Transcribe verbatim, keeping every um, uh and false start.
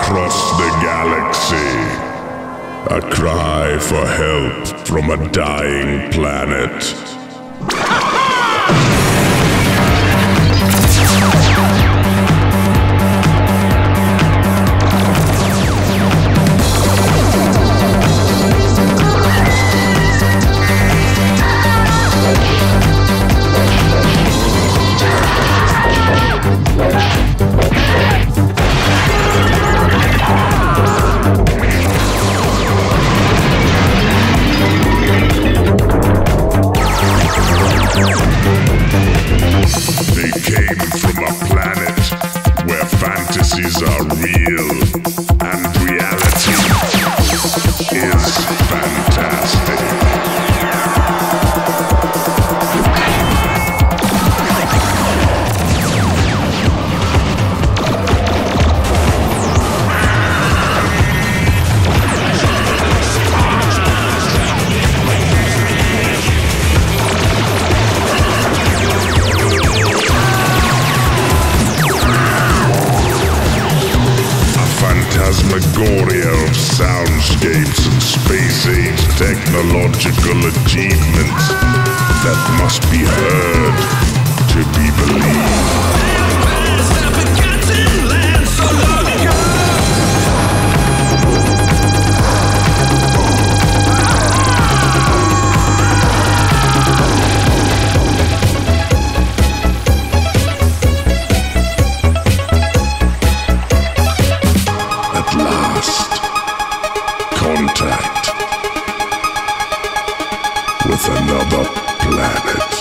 across the galaxy. A cry for help from a dying planet. They came from a planet where fantasies are real and reality is fantastic. Phantasmagoria of soundscapes and space-age technological achievements that must be heard to be believed. Last contact with another planet.